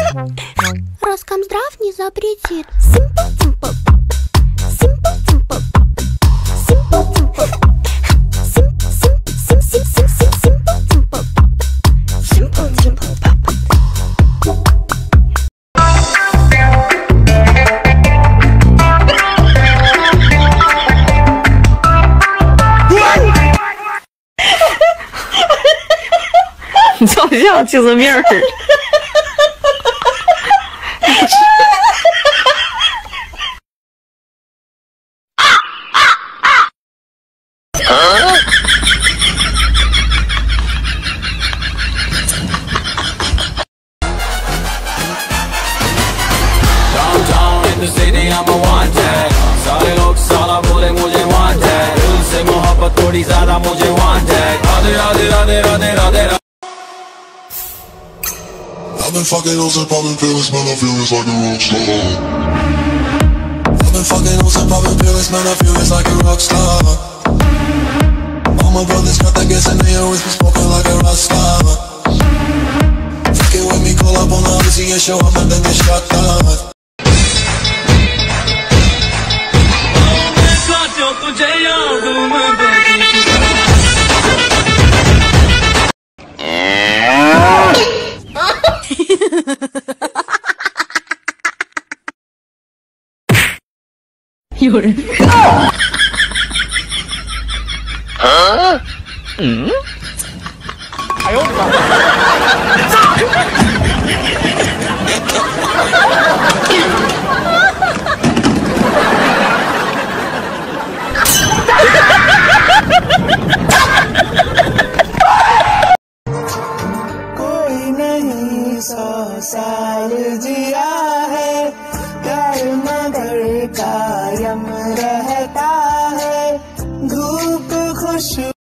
Роскомздрав не запретит. Simple, simple, simple, simple, simple, simple, simple, simple, simple, simple. 你照相精神病儿。 सारे लोग साला बोले मुझे वांटेड, दिल से मोहब्बत थोड़ी ज्यादा मुझे wanted. Radhe Radhe Radhe Radhe Radhe. I've been fucking hoes and popping pills, man, I feel it's like a rock star. I've been fucking hoes and popping pills, man, I feel it's like a rock star. All my brothers got that gas and they always been smoking like a rock star. Fucking with me, call up on the Odyssey and show up and then get shot down. 有人。 哎呦我的妈！ कोई नहीं 100 साल जिया है, प्यार मगर कायम रहता है, धूप खुशबू